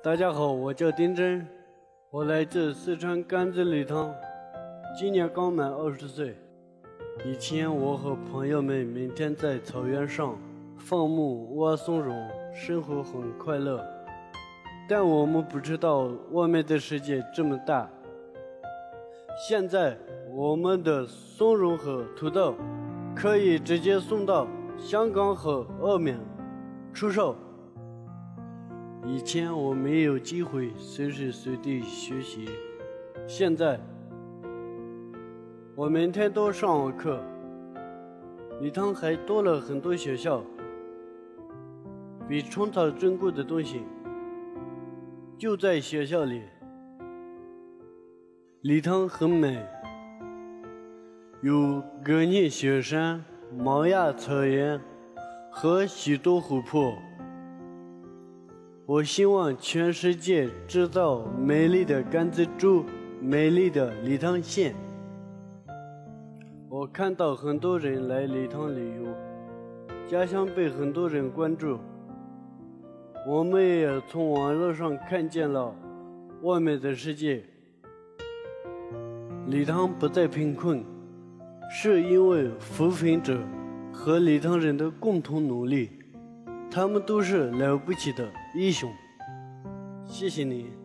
大家好，我叫丁真，我来自四川甘孜理塘，今年刚满20岁。以前我和朋友们每天在草原上放牧挖松茸，生活很快乐。但我们不知道外面的世界这么大。现在我们的松茸和土豆可以直接送到香港和澳门出售。以前我没有机会随时随地学习，现在我每天都上网课，理塘还多了很多学校，比创造珍贵的东西就在学校里。理塘很美，有格尼雪山、毛崖草原和许多湖泊。我希望全世界知道美丽的甘孜州，美丽的理塘县。我看到很多人来理塘旅游，家乡被很多人关注。我们也从网络上看见了外面的世界。理塘不再贫困，是因为扶贫者和理塘人的共同努力，他们都是了不起的英雄。谢谢你。